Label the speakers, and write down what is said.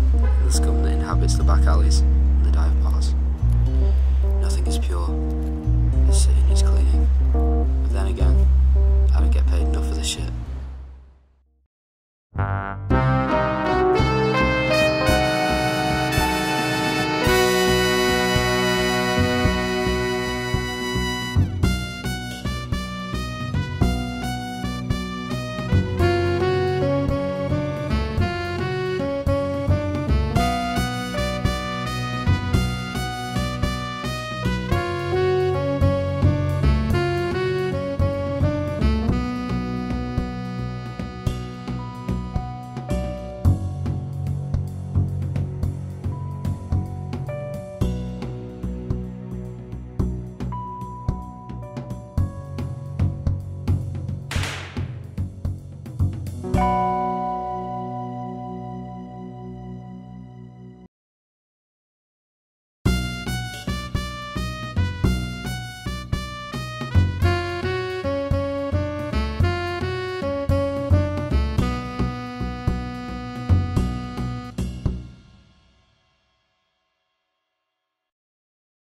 Speaker 1: the scum that inhabits the back alleys and the dive bars. Nothing is pure, the sitting is cleaning, but then again,